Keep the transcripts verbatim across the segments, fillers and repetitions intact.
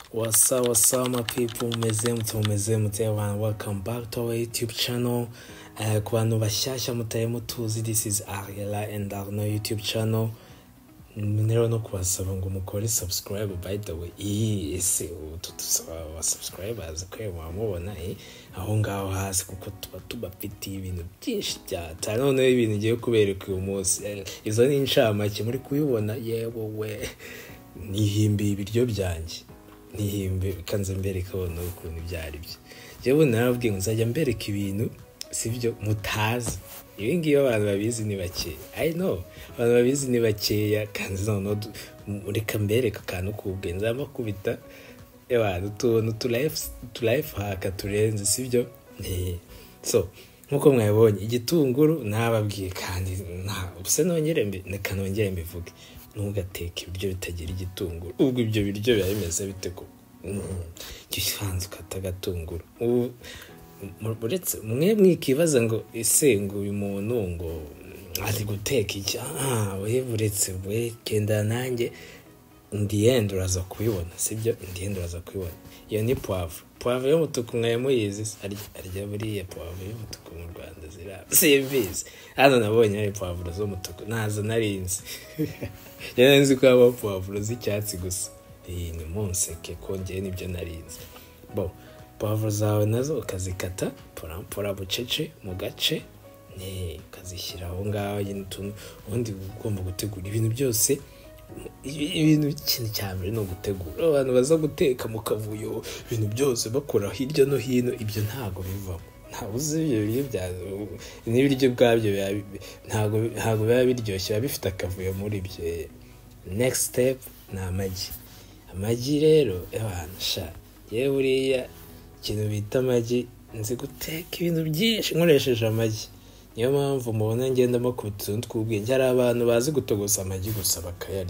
What's up, what's up, my people? Meze mute meze mute and welcome back to our YouTube channel. Uh, ku bantu bashyashya mutaye mutuzi, this is Ariela and Arno YouTube channel. Nero no kubasaba ngo mukore subscribe, by the way. Iyi ese ututusaba wa subscribers kwe mwamubona eh aho ngaho hasi kuko tuba tubafitiye ibintu byinshi cyane. None ibintu ngiye kubereka uyu munsi. Izo ni inshamake muri kuyibona yewe we. Nihimbi ibiryo byanjye. Nihimbe kanze mbereka bona ukuntu byari byo. Jewe narabwiye ngo nzajya mbereka ibintu sivyo mutazi. Ibi ngiyo abantu babizi ni bake. I know. Abantu babizi ni bakeya kanze no reka mbereka kantu kubwenza bakubita abantu tubona tu life tu life haka turenze sivyo. Eh so nkuko mwabonye igitunguru nababwiye kandi nta ubuse nongere mbi nekanongere mbivuge. Ntugateke ibiryo bitagira igitunguru. Ubwo ibyo biryo biba bimeze bite ko gisanzwe katagatunguru. Buretse mwe mwikibaza ngo ese ngo uyu muntu ngo ari guteka iki? Ah we buretse we kenda nanjye ndiende uraza kubibona sibyo? Ndiende uraza kubibona. Iyo ni poivre. Poivre yo mutuku mwaye muyizi arya buriye poivre yo mutuku mu Rwanda zira. Simbizi. Hano nabonye ari poivre zo mutuku. Nazo narinzi. Yanzi ko aba poivre z'icyatsi gusa. Eh ni monseke kongeye nibyo narinzi. Bon, poivre zawe nazo ukazikata pora pora bucece mu gace ne kazishyira aho ngaho y'intuntu ubundi ugomba gutegura ibintu byose. Ibintu kintu cyambere no gutegura. Abantu baza guteka mu kavuyo ibintu byose bakora hirya no hino ibyo ntago bivamo. Ntabuze ibyo biryo bya n'ibiryo bwabyo ntago ntago biba biryoshye biba bifite akavuyo muri byo. Next step na amagi. Amagi rero abantu sha yewe buriya ikintu bita amagi nzi guteka ibintu byinshi nkoresheje amagi. Niyo mpamvu mubona ngenda makubita twubwenge hari abantu bazi gutogosa amagi gusa bakayarya.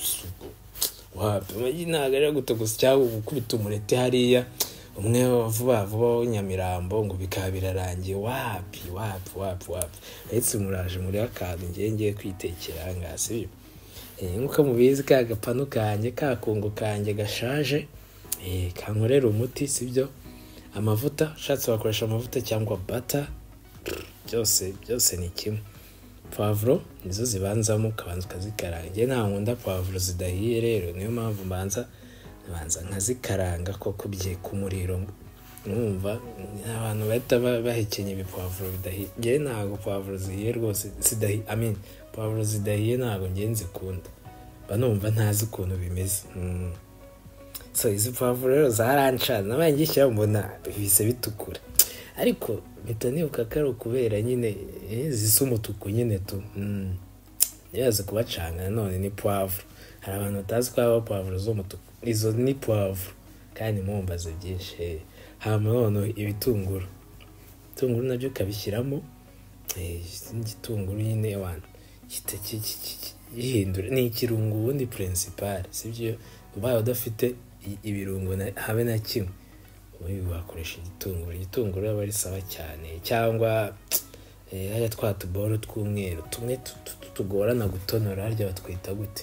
Wapi amagi ntago ari gutogosa cyangwa gukubita umurete hariya umwe vuba vuba Nyamirambo ngo bikaba birarangiye. Wapi wapi wapi wapi etse muraje muri akantu ngiye ngiye kwitekera ngasi. Eh nkuko mubizi ka gapanu kanje ka kungu kanje gashaje eh kankorera umuti sibyo? Amavuta shatse bakoresha amavuta cyangwa butter byose byose ni kimwe. Poivre nizo zibanzamo kabanza kazikaranga. Nta nkunda poivre zidahiye rero niyo mpamvu mbanza banza nkazikaranga koko bye ku muriro. Numva abantu bahita bahekenye ibi poivre bidahiye. Nge ntago poivre zihiye rwose zidahiye. I mean poivre zidahiye ntago ngenzi kunda. Banumva ntazi ukuntu bimeze. Mm. So izi poivre rero zarancana nabangisha mbona bise bitukura. Ariko bitanibuka karo kubera nyine zisa umutuku nyine tu. Mm. Yaza kubacanga none ni poivre. Hari abantu batazi ko aba poivre zo mutuku. Izo ni poivre kandi mumbaze byinshi. Hama none ibitunguru. Ibitunguru nabyo kabishyiramo eh igitunguru nyine abantu kitaki yihindura ni ikirungo ubundi principal sibyo? Ubaye udafite ibirungo habe na kimwe uyu wakoresha igitunguru. Igitunguru aba ari sawa cyane cyangwa eh haya twatuboro tw'umweru tumwe tugorana gutonora harya batwita gute?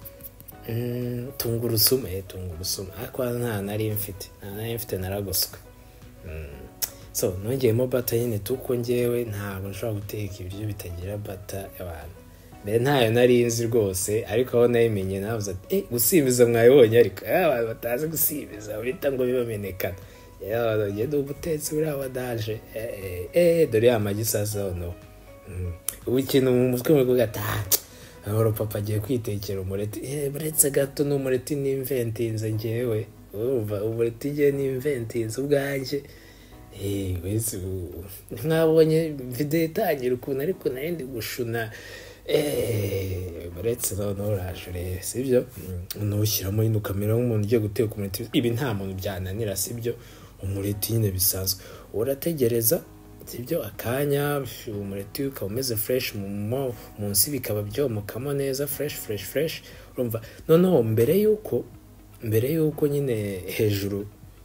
Mm tungurusumu eh tungurusumu ariko nta nari mfite nta nari mfite naragoswe. Mm so nongeyemo butter nyine tuko ngewe ntabwo nshobora guteka ibiryo bitagira butter abantu. Mbere ntayo narinzi rwose ariko aho nayimenye navuze ati eh gusimbiza mwayibonye ariko abantu batazi gusimbiza urita ngo bibamenekana. Yawe ngende ubutetse buri abadaje eh eh dore amagi sasa no. Ubu ikintu mu mutwe mwe gata ahoro papa agiye kwitekera umureti. Eh buretse gato n'umureti ni inventinze ngewe. Urumva umureti je ni inventinze ubwanje. Eh wese mwabonye video itangira ukuntu ariko narindi gushuna eh buretse no rajure sibyo? Unushyiramo ino kamera nk'umuntu ugiye guteka umureti. Ibi nta muntu byananira sibyo? Umureti nyine bisanzwe urategereza sibyo akanya umureti ukameze fresh mu munsi bikaba byomokamo neza fresh fresh fresh. Urumva noneho mbere yuko mbere yuko nyine hejuru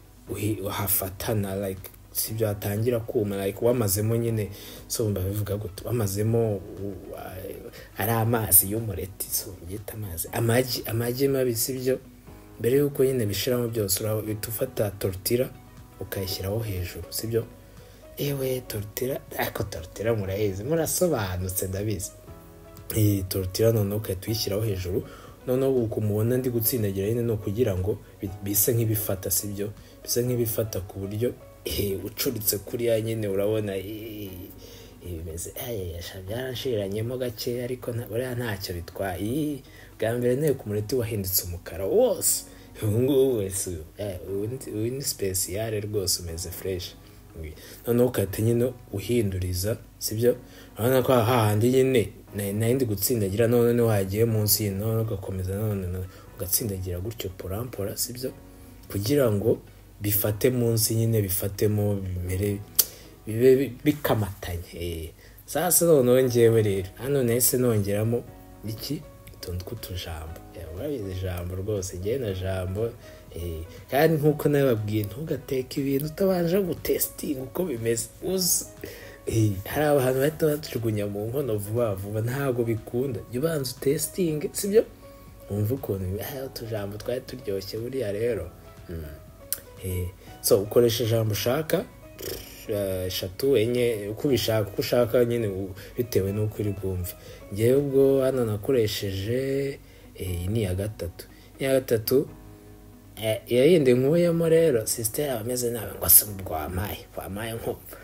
uhafatana like sibyo atangira kuma like wamazemo nyine so mbabivuga gute wamazemo ari amazi y'umureti so yita amazi amagi amagi mabi sibyo mbere yuko nyine bishiramo byose urahita ufata tortilla ukayishyiraho hejuru sibyo. Ewe tortilla ako tortilla murayizi murasobanutse ndabizi. Eh tortilla none ukahita uyishyiraho hejuru none uko mubona ndi gutsindagira nyine no kugira ngo bise nk'ibifata sibyo, bise nk'ibifata ku buryo eh ucuritse kuri ya nyine urabona ibimeze eh yashagarashiranyemo gake ariko buriya ntacyo bitwaye. Bwa mbere ne ku mureti wahindutse umukara wose ngo wese eh wini special rwose umeze fresh. None ukahita nyine uhinduriza sibyo, urabona ko hahandi nyine nayindi gutsindagira none ne wagiye munsi none ugakomeza none ugatsindagira gutyo porampora sibyo, kugira ngo bifate munsi nyine bifatemo bimere bibe bikamatanye. Sasa none ngewe rero hano nese nongeramo iki tuntu kutujambo yababize jambo rwose ngiye na jambo eh kandi nkuko nababwiye ntugateka ibintu utabanje gutesting uko bimeze uzi. Eh hari abantu bahita batujugunya mu nkono vuba vuba ntago bikunda ubanza testing sibyo umva ukuntu utujambo twari turyoshye buriya rero. Eh so ukoresha jambo ushaka eshatu enye uko bishaka uko ushaka nyine bitewe nuko uri bwumve. Ngewe ubwo hano nakoresheje eh ni ya gatatu ni ya gatatu eh yindi nkuyemo rero sister abameze nabe ngo asubwo amaye amaye nkumva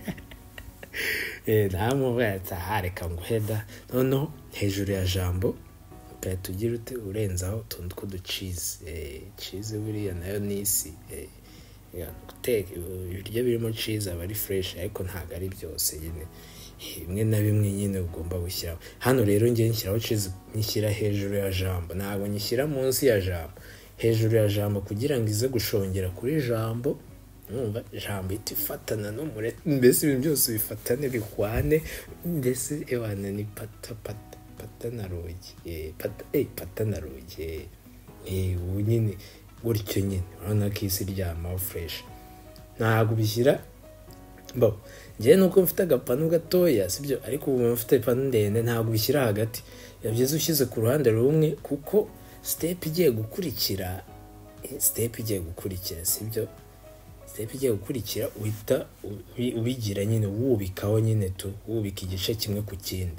eh namubata hareka nguheda none hejuru ya jambo ukaya tugira ute urenzaho tuntu ko du cheese eh cheese buriya nayo nisi eh ya guteka ibiryo birimo cheese aba ari fresh ariko ntago ari byose nyine imwe na bimwe nyine ugomba gushyiraho. Hano rero ngiye nshyiraho cheese nyishyira hejuru ya jambo ntago nyishyira munsi ya jambo, hejuru ya jambo kugira ngo ize gushongera kuri jambo. Numva jambo itifatana no mureti mbese ibintu byose bifatane bihwane mbese ewana ni pata pata pata na rogi eh pata eh pata na rogi eh ubu nyine gutyo nyine urabona ko isi ryama fresh ntago bishyira bo. Ngiye nuko mfite agapanu gatoya sibyo ariko ubu mfite panu ndende ntago bishyira hagati yabyize ushyize ku ruhande rumwe kuko step igiye gukurikira step igiye gukurikira sibyo step igiye gukurikira uhita ubigira nyine wubikaho nyine tu wubika igice kimwe ku kindi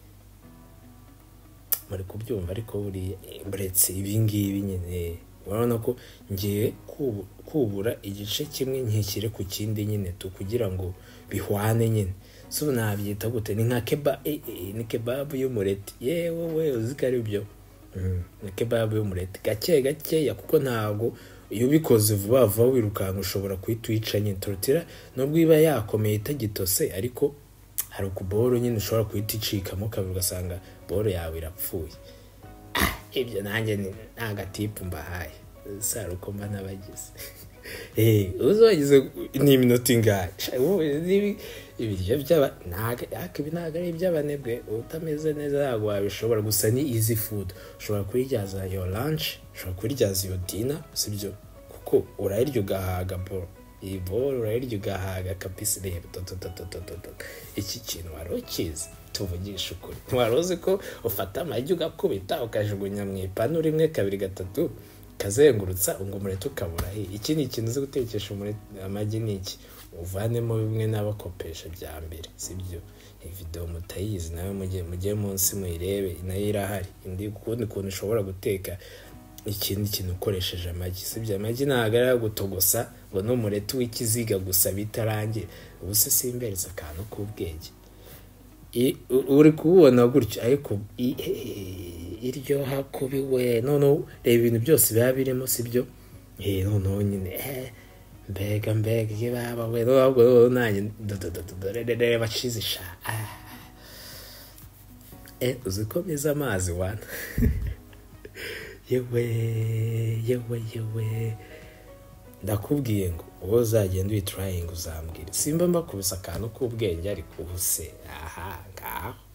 muri kubyumva ariko buri buretse ibingibi nyine urabona ko ngiye kubura igice kimwe nkikire ku kindi nyine tu kugira ngo bihwane nyine. So nabyita gute ni nka kebab ni kebab y'umureti yewe we uzikari byo ni kebab y'umureti gake gake ya kuko ntago iyo bikoze vuba vuba wirukanka ushobora kwitwica nyine. Tortilla nubwo iba yakomeye itagitose ariko hari ukuboro nyine ushobora kwiticikamo kabiri ugasanga boro yawe irapfuye. Ibyo nanjye ni agatipu mbahaye saro ko mba nabagize eh uzogize ni minota ingahe ibiryo byaba naga akibi naga ari by'abanebwe utameze neza yago wabishobora gusa ni easy food ushobora kuryaza your lunch ushobora kuryaza your dinner sibyo kuko urayirya ugahaga bro ibo urayirya ugahaga kabisa reba totototototo iki kintu warokize tuvugisha ukuri waroze ko ufata amagi ugakubita ukajugunya mu ipanu rimwe kabiri gatatu kazengurutsa ngo murete ukabura he. Iki ni ikintu zo gutekesha muri amagi niki uvanemo bimwe n'abakopesha bya mbere sibyo. Iyi video mutayizi nawe mujye mujye munsi muyirebe nayo irahari indi kundi kuntu ushobora guteka ikindi kintu ukoresheje amagi sibyo. Amagi nagara gutogosa ngo no murete w'ikiziga gusa bitarangiye ubuse simbereza akantu k'ubwenge uri kubona gutyo ariko iryo hakubiwe none reba ibintu byose biba birimo sibyo eh none nyine eh mbega mbega yibaba we ntabwo nanye dore bacizisha eh uzikomeza amazi wana yewe yewe yewe ndakubwiye ngo uwo uzagenda wi trying uzambwira simba mbakubisa akantu k'ubwenge ariko ubuse aha ngaho